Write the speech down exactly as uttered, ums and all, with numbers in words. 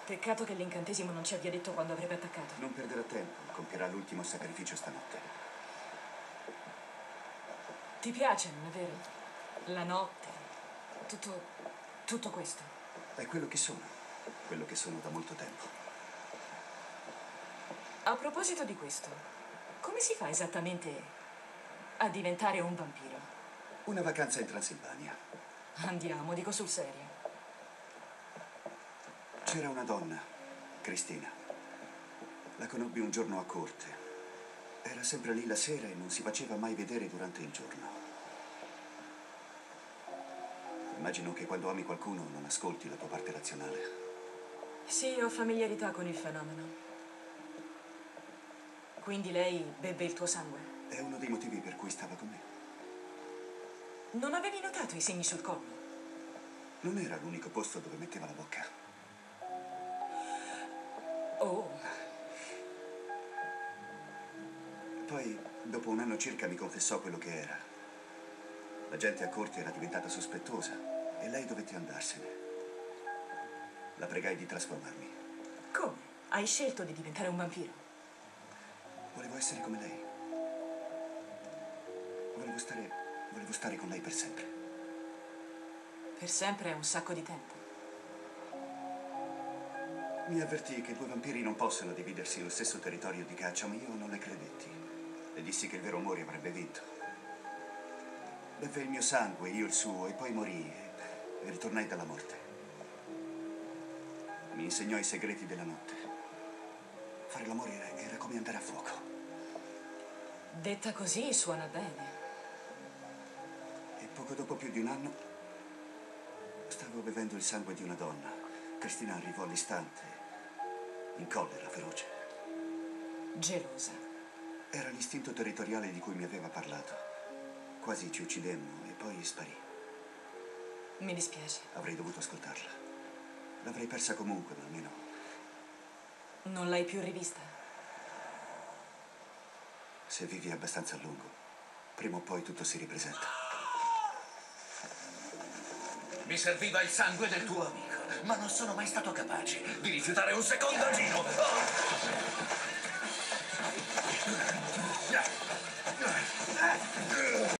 Peccato che l'incantesimo non ci abbia detto quando avrebbe attaccato. Non perderà tempo, compierà l'ultimo sacrificio stanotte. Ti piace, non è vero? La notte, tutto... tutto questo. È quello che sono, quello che sono da molto tempo. A proposito di questo, come si fa esattamente a diventare un vampiro? Una vacanza in Transilvania. Andiamo, dico sul serio. C'era una donna, Cristina. La conobbi un giorno a corte. Era sempre lì la sera e non si faceva mai vedere durante il giorno. Immagino che quando ami qualcuno non ascolti la tua parte razionale. Sì, ho familiarità con il fenomeno. Quindi lei beve il tuo sangue? È uno dei motivi per cui stava con me. Non avevi notato i segni sul collo? Non era l'unico posto dove metteva la bocca. Oh. Poi, dopo un anno circa, mi confessò quello che era. La gente a corte era diventata sospettosa e lei dovette andarsene. La pregai di trasformarmi. Come? Hai scelto di diventare un vampiro? Volevo essere come lei. Volevo stare... volevo stare con lei per sempre. Per sempre è un sacco di tempo. Mi avvertì che due vampiri non possono dividersi lo stesso territorio di caccia, ma io non le credetti. Le dissi che il vero amore avrebbe vinto. Beve il mio sangue, io il suo, e poi morì e, e ritornai dalla morte. Mi insegnò i segreti della notte. Fare l'amore era, era come andare a fuoco. Detta così suona bene. E poco dopo più di un anno stavo bevendo il sangue di una donna. Cristina arrivò all'istante, in collera feroce. Gelosa. Era l'istinto territoriale di cui mi aveva parlato. Quasi ci uccidemmo e poi sparì. Mi dispiace. Avrei dovuto ascoltarla. L'avrei persa comunque, ma almeno... Non l'hai più rivista? Se vivi abbastanza a lungo, prima o poi tutto si ripresenta. Mi serviva il sangue del tuo amico, ma non sono mai stato capace di rifiutare un secondo giro. Oh!